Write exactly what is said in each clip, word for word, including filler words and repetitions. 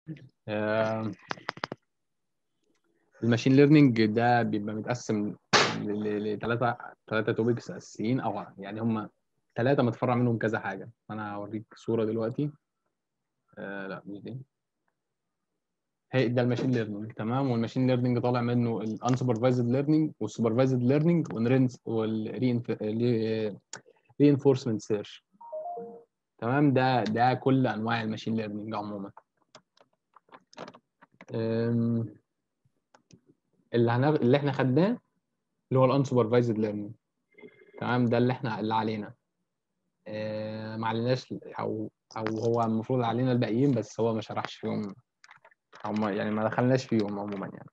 آه، الماشين ليرنينج ده بيبقى متقسم لثلاثه ثلاثه توبكس اساسيين، او يعني هم ثلاثه متفرع منهم كذا حاجه. انا هوريك صوره دلوقتي. آه لا مش دي. هي ده الماشين ليرنينج، تمام. والماشين ليرنينج طالع منه الانسوبرفايزد ليرنينج والسوبرفايزد ليرنينج والرينفورسمنت سيرش. تمام. ده ده كل انواع الماشين ليرنينج عموما. أم، اللي هنغ... اللي احنا خدناه اللي هو الانسوبرفايزد ليرنينج. تمام. ده اللي احنا اللي علينا. أه، ما عليناش، او او هو المفروض علينا الباقيين، بس هو ما شرحش فيهم، او ما يعني ما دخلناش فيهم عموما يعني.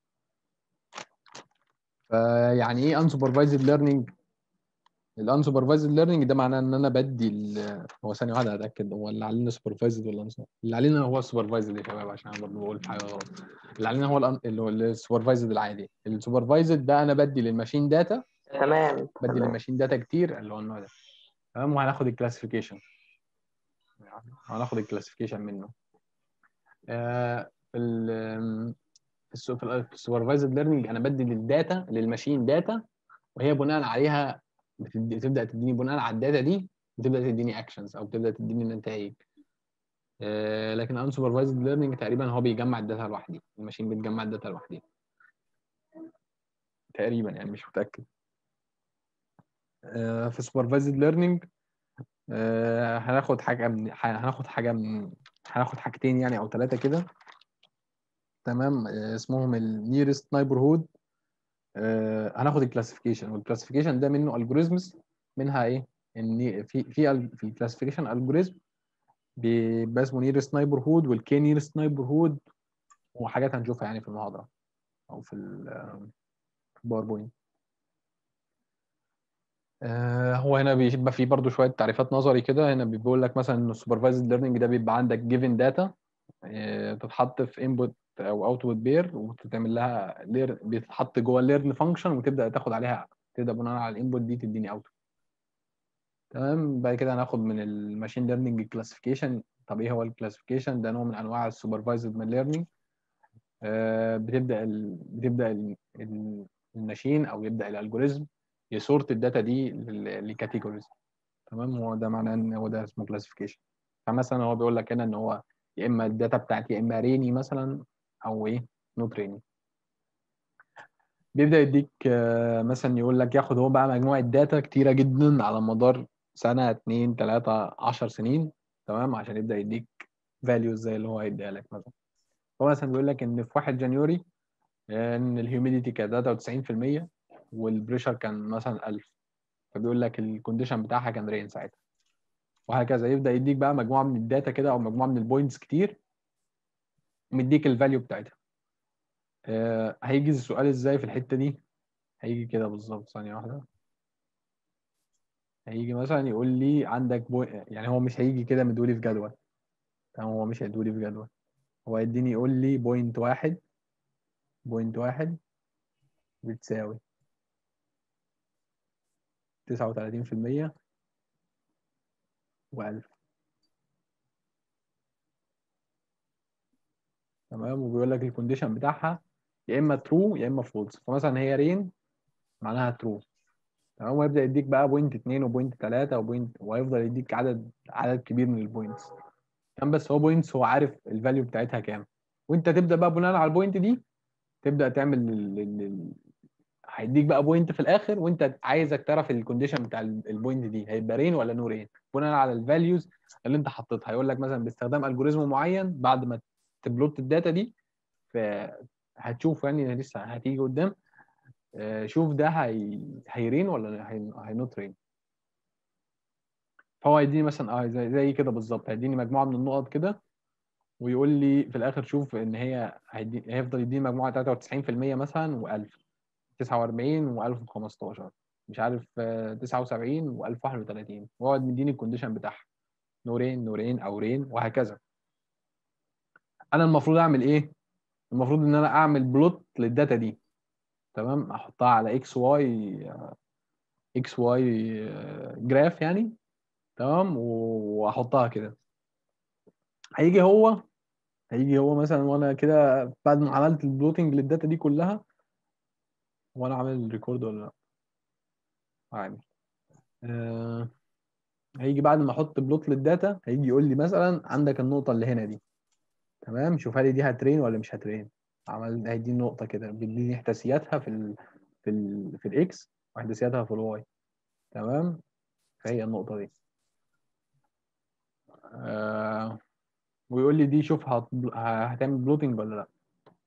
فيعني ايه انسوبرفايزد ليرنينج؟ الانسوبرفايزد ليرنينج ده معناه ان انا بدي ال... هو ثانيه واحده اتاكد هو اللي علينا سوبرفايزد ولا انسوبر. اللي علينا هو السوبرفايزد يا شباب، عشان انا برضه بقول حاجه غلط. اللي علينا هو الأن... اللي هو السوبرفايزد العادي. السوبرفايزد ده انا بدي للماشين داتا، تمام بدي تمام. للماشين داتا كتير، اللي هو النوع ده. تمام. وهناخد الكلاسيفيكيشن، هناخد الكلاسيفيكيشن منه. آه في ال في السوبرفايزد ليرنينج انا بدي للداتا للماشين داتا، وهي بناء عليها بتدي- بتبدا تديني بناء على الداتا دي، بتبدا تديني اكشنز او بتبدا تديني النتائج. آه لكن unsupervised learning تقريبا هو بيجمع الداتا لوحدي، الماشين بتجمع الداتا لوحدي تقريبا، يعني مش متاكد. آه في supervised learning آه هناخد حاجه من هناخد حاجه من هناخد حاجتين يعني او ثلاثه كده. تمام. آه اسمهم النيرست نايبرهود. آه هناخد الكلاسيفيكيشن، والكلاسيفيكيشن ده منه الجوريزمز. منها ايه؟ ان في في ال- في الكلاسيفيكيشن الجوريزم بيبقى اسمه نيرست نايبرهود والكي نيرست نايبرهود، وحاجات هنشوفها يعني في المحاضره او في الباوربوينت. آه هو هنا بيبقى فيه برضو شويه تعريفات نظري كده. هنا بيقول لك مثلا ان السوبرفايزد ليرنينج ده بيبقى عندك جيفن داتا تتحط في انبوت او اوتبوت بير، وتتعمل لها لير، بيتحط جوه الليرن فانكشن، وتبدا تاخد عليها، تبدا بناء على الانبوت دي تديني اوتبوت. تمام. بعد كده هناخد من الماشين ليرنينج كلاسيفيكيشن. طب ايه هو الكلاسيفيكيشن؟ ده نوع من انواع السوبرفايزد ليرنينج. آه بتبدا ال... بتبدا ال... ال- الماشين او يبدا الالجوريزم يسورت الداتا دي لكاتيجوريز. تمام. هو ده معناه ان هو ده اسمه كلاسيفيكيشن. فمثلا هو بيقول لك هنا ان هو يا اما الداتا بتاعتي يا اما ريني مثلا، او ايه، نوت ريني. بيبدا يديك آه، مثلا يقول لك ياخد هو بقى مجموعه داتا كتيره جدا على مدار سنه اتنين تلاته عشر سنين. تمام. عشان يبدا يديك فاليوز زي اللي هو هيديها لك مثلا. هو مثلا بيقول لك ان في واحد جانيوري آه، ان الهيوميديتي كانت تلاته وتسعين في المية والبريشر كان مثلا الف. فبيقول لك الكونديشن بتاعها كان رين ساعتها، وهكذا. يبدا يديك بقى مجموعه من الداتا كده او مجموعه من البوينتس كتير، ومديك الفاليو بتاعتها. آه هيجي السؤال ازاي في الحته دي؟ هيجي كده بالظبط، ثانيه واحده. هيجي مثلا يقول لي عندك بو... يعني هو مش هيجي كده مدولي في جدول. تمام. هو مش هيدولي في جدول، هو هيديني يقول لي بوينت واحد، بوينت واحد بتساوي تسعه وتلاتين في المية و1000. تمام. وبيقول لك الكونديشن بتاعها يا اما ترو يا اما فولس. فمثلا هي رين معناها ترو. تمام. ويبدا يديك بقى بوينت اتنين وبوينت تلاته وبوينت، وهيفضل يديك عدد عدد كبير من البوينتس. كان بس هو بوينتس هو عارف الفاليو بتاعتها كام، وانت تبدا بقى بناء على البوينت دي تبدا تعمل ال... ال... ال... هيديك بقى بوينت في الاخر، وانت عايزك تعرف الكونديشن بتاع ال- البوينت دي هيبقى رين ولا نو رين بناء على الفاليوز اللي انت حطيتها. هيقول لك مثلا باستخدام الجوريزم معين بعد ما تبلوت الداتا دي. ف هتشوف يعني لسه هتيجي قدام. آه، شوف ده هي هيرين ولا هي هينوت رين. فهو هيديني مثلا اه زي, زي كده بالظبط، هيديني مجموعه من النقط كده، ويقول لي في الاخر شوف ان هي هيدي... هيفضل يديني مجموعه تلاته وتسعين في المية مثلا و1000، تسعه واربعين و1000 وخمستاشر، مش عارف آه، تسعه وسبعين و1000 وواحد وتلاتين، ويقعد مديني الكونديشن بتاعها نورين نورين او رين وهكذا. انا المفروض اعمل ايه؟ المفروض ان انا اعمل بلوت للداتا دي. تمام. احطها على اكس واي، اكس واي جراف يعني. تمام. واحطها كده. هيجي هو هيجي هو مثلا وانا كده بعد ما عملت البلوتنج للداتا دي كلها، وانا عامل ريكورد ولا لا؟ عامل. آه هيجي بعد ما احط بلوت للداتا، هيجي يقول لي مثلا عندك النقطه اللي هنا دي، تمام، شوفها لي دي هترين ولا مش هترين. عمل هيديني نقطه كده، بيديني احداثياتها في ال في ال في الاكس، واحداثياتها في الواي، تمام. فهي النقطه دي. آه ويقول لي دي شوف هت... هتعمل بلوتنج ولا لا.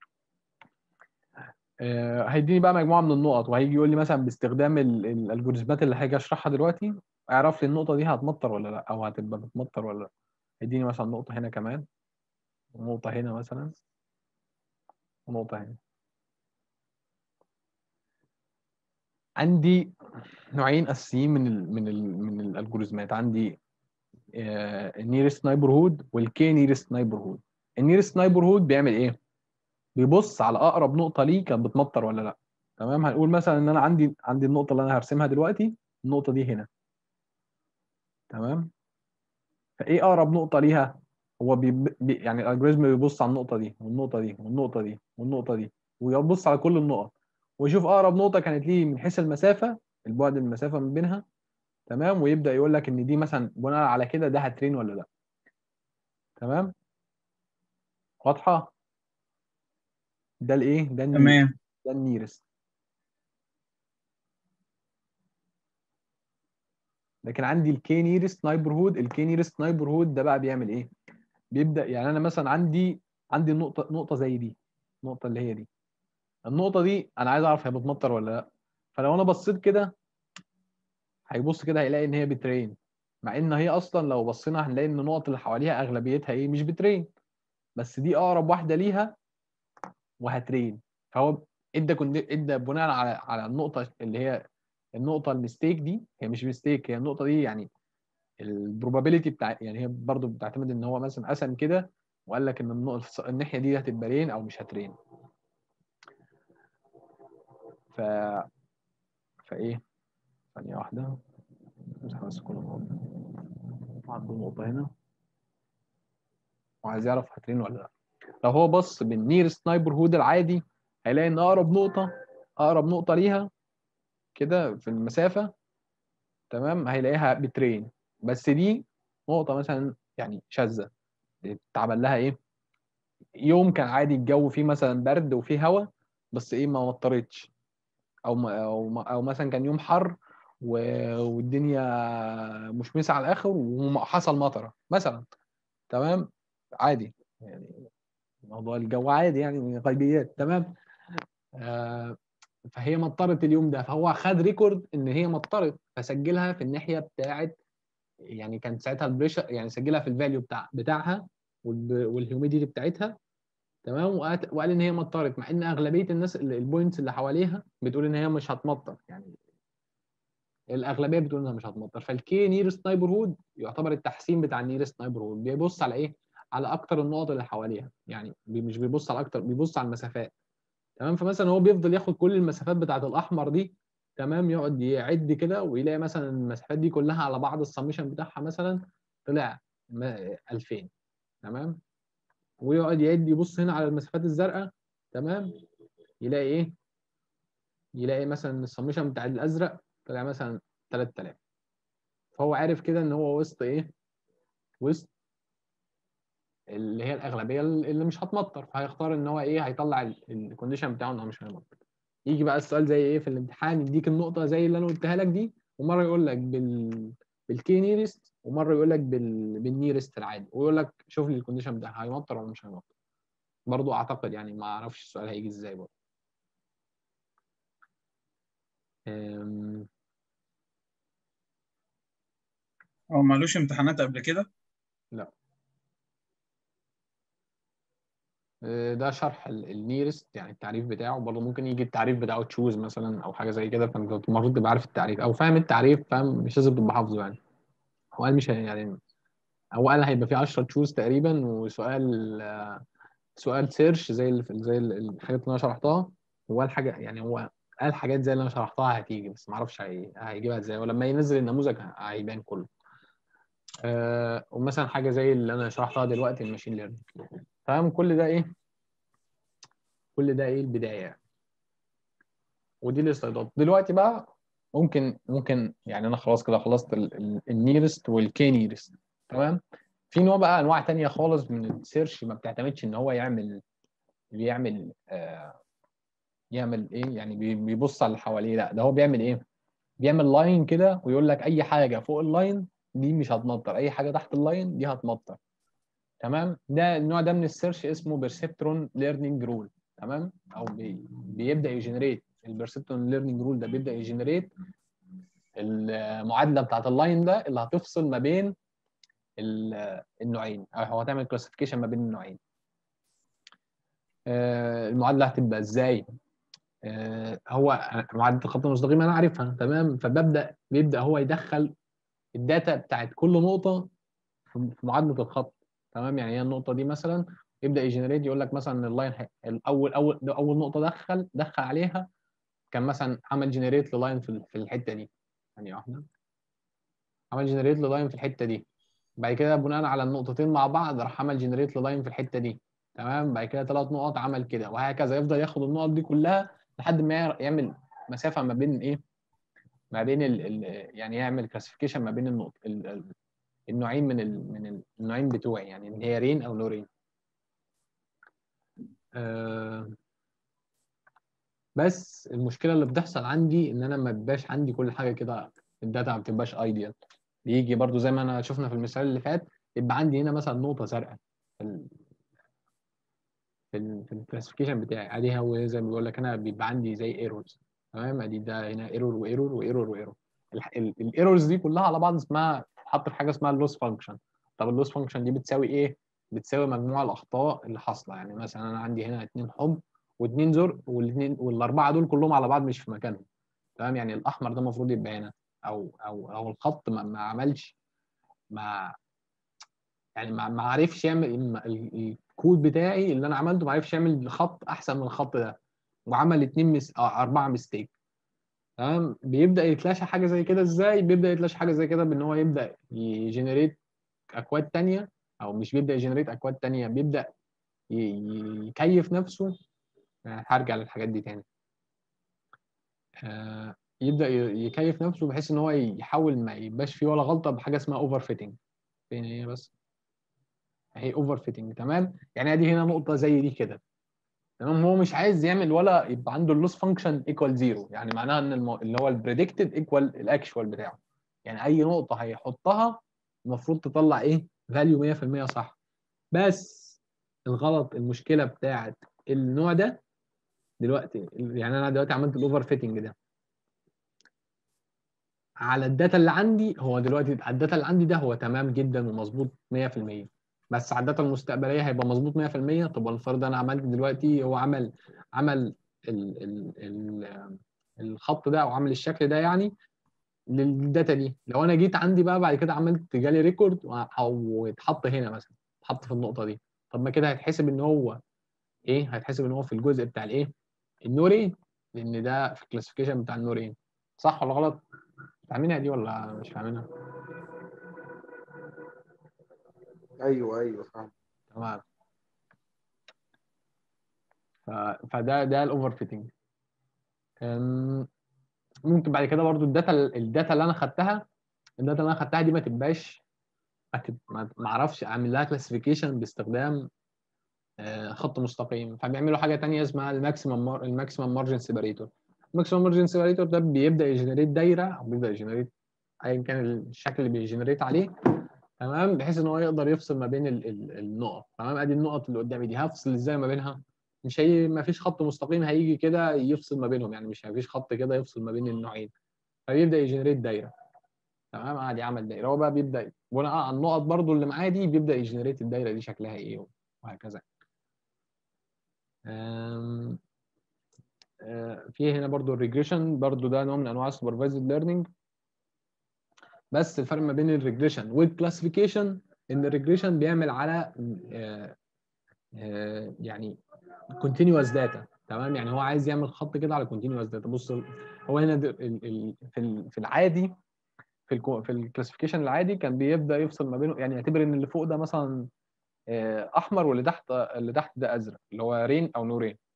آه هيديني بقى مجموعه من النقط، وهيجي يقول لي مثلا باستخدام ال- الالجوريزمات اللي هاجي اشرحها دلوقتي، اعرف لي النقطه دي هتمطر ولا لا، او هتبقى بتمطر ولا لا. هيديني مثلا نقطه هنا كمان، ونقطه هنا مثلا، ونقطه هنا. عندي نوعين اساسيين من ال من ال من الالجوريزمات. عندي النيرست نايبرهود والكي نيرست نايبرهود. النيرست نايبرهود بيعمل ايه؟ بيبص على اقرب نقطه ليه كانت بتمطر ولا لا. تمام. هنقول مثلا ان انا عندي عندي النقطه اللي انا هرسمها دلوقتي، النقطه دي هنا، تمام. فايه اقرب نقطه ليها؟ هو بي بي يعني الالجوريزم بيبص على النقطه دي والنقطه دي والنقطه دي والنقطه دي، ويبص على كل النقط، ويشوف اقرب نقطه كانت ليه من حيث المسافه، البعد من المسافه من بينها، تمام. ويبدا يقول لك ان دي مثلا بناء على كده ده هترين ولا لا. تمام. واضحه؟ ده الايه، ده النير، تمام. ده النيرست. لكن عندي الكي نيرست نايبرهود، الكي نيرست نايبرهود ده بقى بيعمل ايه؟ بيبدا يعني انا مثلا عندي عندي نقطه نقطه زي دي، النقطه اللي هي دي، النقطه دي انا عايز اعرف هي بتمطر ولا لا. فلو انا بصيت كده، هيبص كده هيلاقي ان هي بترين، مع ان هي اصلا لو بصينا هنلاقي ان النقط اللي حواليها اغلبيتها ايه، مش بترين، بس دي اقرب واحده ليها وهترين. فهو ادى كند- ادى بناء على على النقطه اللي هي النقطه الميستيك دي، هي مش ميستيك، هي النقطه دي يعني البروبابيلتي بتاع، يعني هي برضو بتعتمد ان هو مثلا قسم كده وقال لك ان النقطة الناحيه دي هتبقى رين او مش هترين. ف فايه ثانيه واحده، امسح بس كل النقط. عنده نقطه هنا وعايز يعرف هترين ولا لا. لو هو بص بالنيرست نايبر هود العادي، هيلاقي ان اقرب نقطه اقرب نقطه ليها كده في المسافه، تمام، هيلاقيها بترين. بس دي نقطه مثلا يعني شاذه، اتعمل لها ايه، يوم كان عادي الجو فيه مثلا برد وفيه هواء، بس ايه ما مطرتش، او ما او ما او مثلا كان يوم حر و- والدنيا مشمسه على الاخر وحصل مطره مثلا، تمام، عادي يعني، موضوع الجو عادي يعني غيبيات، تمام. آه فهي مطرت اليوم ده، فهو خد ريكورد ان هي مطرت، فسجلها في الناحيه بتاعت، يعني كان ساعتها البريشر، يعني سجلها في الفاليو بتاع بتاعها والهيوميديتي بتاعتها، تمام. وقال وقال ان هي مطرت، مع ان اغلبيه الناس البوينتس اللي حواليها بتقول ان هي مش هتمطر، يعني الاغلبيه بتقول انها مش هتمطر. فالكي نيرست نايبر هود يعتبر التحسين بتاع النيرست نايبر هود، بيبص على ايه، على اكتر النقط اللي حواليها، يعني بي- مش بيبص على اكتر، بيبص على المسافات، تمام. فمثلا هو بيفضل ياخد كل المسافات بتاعت الاحمر دي، تمام، يقعد يعد كده ويلاقي مثلا المسافات دي كلها على بعض السميشن بتاعها مثلا طلع ألفين، تمام. ويقعد يعد يبص هنا على المسافات الزرقاء، تمام، يلاقي ايه، يلاقي مثلا السمشن بتاع الازرق طلع مثلا ثلاثة آلاف. فهو عارف كده ان هو وسط ايه، وسط اللي هي الاغلبيه اللي مش هتمطر، فهيختار ان هو ايه، هيطلع الكونديشن بتاعه ان هو مش هيمطر. يجي بقى السؤال زي ايه في الامتحان، يديك النقطه زي اللي انا قلتها لك دي، ومره يقول لك بال بالكي نيرست، ومره يقول لك بال... بالنيرست العادي، ويقول لك شوف لي الكونديشن ده هيمطر ولا مش هيمطر. برضو اعتقد يعني ما اعرفش السؤال هيجي ازاي برضه. أم... هو مالوش امتحانات قبل كده؟ لا. ده شرح النيرست، يعني التعريف بتاعه، برضه ممكن يجي التعريف بتاعه تشوز مثلا او حاجه زي كده، فانت المفروض تبقى عارف التعريف او فاهم التعريف، فاهم، مش لازم تبقى حافظه يعني. هو قال مش هي- يعني هو قال هيبقى فيه عشرة تشوز تقريبا، وسؤال سؤال سيرش زي اللي في زي ال- الحاجات اللي انا شرحتها. هو قال حاجه يعني، هو قال حاجات زي اللي انا شرحتها هتيجي، بس ما اعرفش هي- هيجيبها ازاي، ولما ينزل النموذج هيبان كله. آه ومثلا حاجه زي اللي انا شرحتها دلوقتي، الماشين ليرنينج. تمام. كل ده ايه كل ده ايه البدايه، ودي السلايدات. دلوقتي بقى ممكن ممكن يعني انا خلاص كده خلصت النيرست والكي نيرست. تمام. في نوع بقى انواع تانية خالص من السيرش ما بتعتمدش ان هو يعمل بيعمل آه يعمل ايه يعني بي- بيبص على اللي حواليه. لا، ده هو بيعمل ايه بيعمل لاين كده ويقول لك اي حاجه فوق اللاين دي مش هتمطر، اي حاجه تحت اللاين دي هتمطر. تمام. ده النوع ده من السيرش اسمه بيرسبترون ليرنينج رول. تمام. او بي بيبدا يجنريت البيرسبترون ليرنينج رول ده بيبدا يجنريت المعادله بتاعت اللاين ده اللي هتفصل ما بين ال- النوعين، او هو هتعمل كلاسيفيكيشن ما بين النوعين. آه، المعادله هتبقى ازاي؟ آه، هو معادله الخط المستقيم انا عارفها. تمام. فببدا بيبدا هو يدخل الداتا بتاعت كل نقطه في في معادله الخط. تمام. يعني هي النقطه دي مثلا يبدا يجنريت، يقول لك مثلا اللاين ح- الاول اول ده اول نقطه دخل دخل عليها كان مثلا عمل جنريت للاين في ال- في الحته دي. ثانيه واحده. عمل جنريت للاين في الحته دي. بعد كده بناء على النقطتين مع بعض راح عمل جنريت للاين في الحته دي. تمام. بعد كده ثلاث نقط عمل كده، وهكذا يفضل ياخد النقط دي كلها لحد ما يعمل مسافه ما بين ايه ما بين ال ال يعني يعمل كلاسيفيكيشن ما بين النقط ال- ال- النوعين من ال من ال- النوعين بتوعي، يعني اللي هي رين او نو رين. آه بس المشكله اللي بتحصل عندي ان انا ما بيبقاش عندي كل حاجه كده، الداتا ما بتبقاش ايديال. بيجي برضو زي ما انا شفنا في المثال اللي فات، يبقى عندي هنا مثلا نقطه زرقاء في ال في ال في الكلاسيفيكيشن بتاعي. ادي هو زي ما بيقول لك انا بيبقى عندي زي ايرورز. تمام. ادي ده هنا ايرور وايرور وايرور وايرور. الايرورز دي كلها على بعض اسمها حط في حاجه اسمها اللوس فانكشن. طب اللوس فانكشن دي بتساوي ايه؟ بتساوي مجموع الاخطاء اللي حاصله. يعني مثلا انا عندي هنا اثنين حب واثنين زرق، والاثنين والاربعه دول كلهم على بعض مش في مكانهم. تمام. يعني الاحمر ده المفروض يبقى هنا، او او او الخط ما, ما عملش ما يعني ما ما عرفش يعمل ال- ال- الكود بتاعي اللي انا عملته ما عرفش يعمل خط احسن من الخط ده، وعمل اتنين مس... آه، اربعه ميستيك. تمام. بيبدا يتلاشى حاجه زي كده ازاي؟ بيبدا يتلاشى حاجه زي كده بان هو يبدا يجنريت اكواد تانية، او مش بيبدا يجنريت اكواد تانية، بيبدا ي- ي- يكيف نفسه. يعني هرجع للحاجات دي تاني. آه، يبدا ي- يكيف نفسه بحيث ان هو يحاول ما يبقاش فيه ولا غلطه بحاجه اسمها اوفر فيتنج. فين هي بس؟ هي اوفر فيتنج. تمام. يعني ادي هنا نقطه زي دي كده. تمام. هو مش عايز يعمل ولا يبقى عنده اللوس فانكشن ايكوال زيرو، يعني معناها ان المو... اللي هو البريدكتد ايكوال الاكشوال بتاعه. يعني اي نقطه هيحطها المفروض تطلع ايه؟ فاليو مية في المية صح. بس الغلط المشكله بتاعت النوع ده دلوقتي، يعني انا دلوقتي عملت الاوفر فيتنج ده على الداتا اللي عندي. هو دلوقتي الداتا اللي عندي ده هو تمام جدا ومظبوط مية في المية، بس على الداتا المستقبليه هيبقى مظبوط مية في المية. طب ولنفرض انا عملت دلوقتي، هو عمل عمل ال ال ال الخط ده او عامل الشكل ده يعني للداتا دي. لو انا جيت عندي بقى بعد كده عملت جالي ريكورد او اتحط هنا مثلا، اتحط في النقطه دي، طب ما كده هيتحسب ان هو ايه؟ هيتحسب ان هو في الجزء بتاع الايه؟ النورين، لان ده في الكلاسيفيكيشن بتاع النورين. صح ولا غلط؟ فاهمينها دي ولا مش فاهمينها؟ ايوه ايوه فاهم. تمام. ف... فده ده الاوفر فيتنج. ممكن بعد كده برضو الداتا الداتا اللي انا خدتها الداتا اللي انا خدتها دي ما تبقاش ما ما اعرفش اعمل لها كلاسيفيكيشن باستخدام آه، خط مستقيم. فبيعملوا حاجه ثانيه اسمها الماكسيمم الماكسيمم مارجن سيبريتور. الماكسيمم مارجن سيبريتور ده بيبدا يجنريت دايره، او بيبدا يجنريت ايا كان الشكل اللي بيجنريت عليه. تمام. بحيث ان هو يقدر يفصل ما بين ال ال النقط. تمام. ادي النقط اللي قدامي دي هفصل ازاي ما بينها؟ مش هي ما فيش خط مستقيم هيجي كده يفصل ما بينهم، يعني مش فيش خط كده يفصل ما بين النوعين. فبيبدا يجنريت دايره. تمام. عادي عمل دايره، هو بقى بيبدا بناء على النقط برضو اللي معاه دي بيبدا يجنريت الدايره دي شكلها ايه، وهكذا. أم... أه، في هنا برضو الريجريشن، برضو ده نوع من انواع السوبرفايزد ليرنينج. بس الفرق ما بين الريجريشن والكلاسيفيكيشن ان الريجريشن بيعمل على أه أه يعني continuous data. تمام. يعني هو عايز يعمل خط كده على continuous data. بص، هو هنا في في العادي في ال في الكلاسيفيكيشن العادي كان بيبدا يفصل ما بينه، يعني يعتبر ان اللي فوق ده مثلا آه، احمر، واللي تحت اللي تحت ده ازرق، اللي هو رين او نو رين.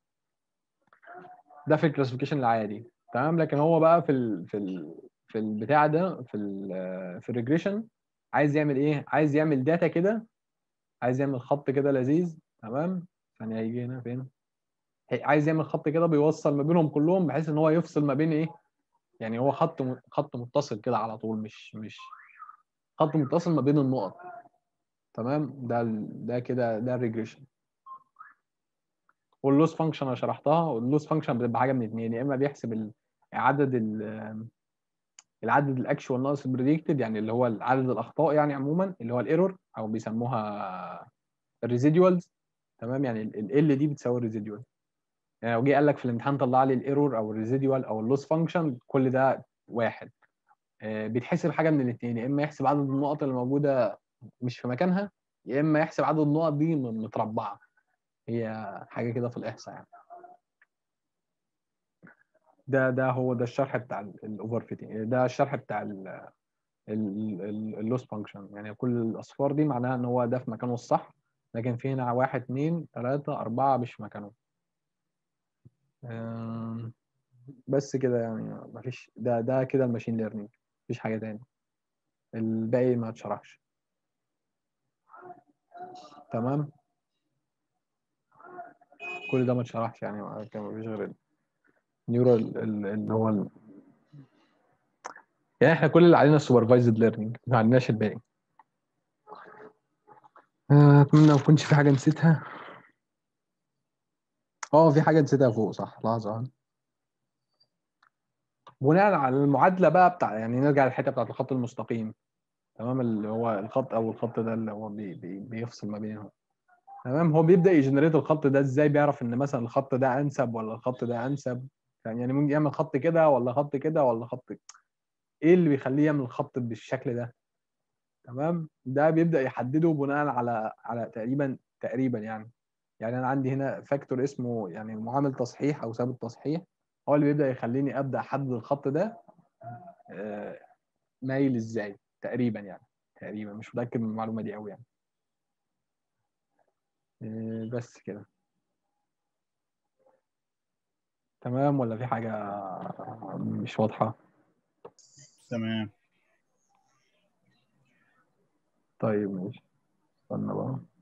ده في الكلاسيفيكيشن العادي. تمام. لكن هو بقى في ال في ال في البتاع ده، في ال في الريجريشن، عايز يعمل ايه؟ عايز يعمل داتا كده، عايز يعمل خط كده لذيذ. تمام. ثانيه، هيجي هنا فين؟ هي- عايز يعمل خط كده بيوصل ما بينهم كلهم، بحيث ان هو يفصل ما بين ايه، يعني هو خط م- خط متصل كده على طول، مش مش خط متصل ما بين النقط. تمام. ده ال- ده كده ده الريجريشن. واللوس فانكشن انا شرحتها. واللوس فانكشن بتبقى حاجه من اثنين: يا اما بيحسب ال- عدد ال- العدد الاكشوال ناقص البريدكتد، يعني اللي هو عدد الاخطاء يعني عموما، اللي هو الايرور، او بيسموها الريزيدوالز. تمام. يعني ال دي بتساوي الريزيدوال. يعني لو جه قال لك في الامتحان طلع لي الايرور او الريزيدوال او اللوس فانكشن، كل ده واحد. آه، بيتحسب حاجه من الاثنين: يا اما يحسب عدد النقط اللي موجوده مش في مكانها، يا اما يحسب عدد النقط دي م- متربعه. هي حاجه كده في الاحصاء يعني. ده ده هو ده الشرح بتاع الاوفر فيتنج. ده الشرح بتاع اللوس فانكشن. يعني كل الاصفار دي معناها ان هو ده في مكانه الصح، لكن في هنا واحد اثنين ثلاثة أربعة مش في مكانه. آم، بس كده يعني. مفيش. ده ده كده الماشين ليرنينج، مفيش حاجة تاني. الباقي ما اتشرحش. تمام. كل ده ما اتشرحش يعني. ما كان مفيش غير النيورال اللي هو ال... يعني احنا كل اللي علينا السوبرفايزد ليرنينج، ما عندناش الباقي. آه، اتمنى ما يكونش في حاجة نسيتها. اه، في حاجة نسيتها فوق، صح. لحظة. بناء على المعادلة بقى بتاع، يعني نرجع للحتة بتاعت الخط المستقيم. تمام. اللي هو الخط او الخط ده اللي هو بي بي بيفصل ما بينهم. تمام. هو بيبدأ يجنريت الخط ده ازاي؟ بيعرف ان مثلا الخط ده انسب ولا الخط ده انسب. يعني يعني ممكن يعمل خط كده ولا خط كده ولا خط. ايه اللي بيخليه يعمل الخط بالشكل ده؟ تمام. ده بيبدأ يحدده بناء على على تقريبا تقريبا يعني. يعني انا عندي هنا فاكتور اسمه يعني معامل تصحيح او ثابت تصحيح، هو اللي بيبدأ يخليني ابدأ احدد الخط ده آه، مايل ازاي تقريبا يعني. تقريبا مش متأكد من المعلومة دي قوي يعني. آه، بس كده. تمام ولا في حاجة مش واضحة؟ تمام. طيب ماشي. استنى بقى.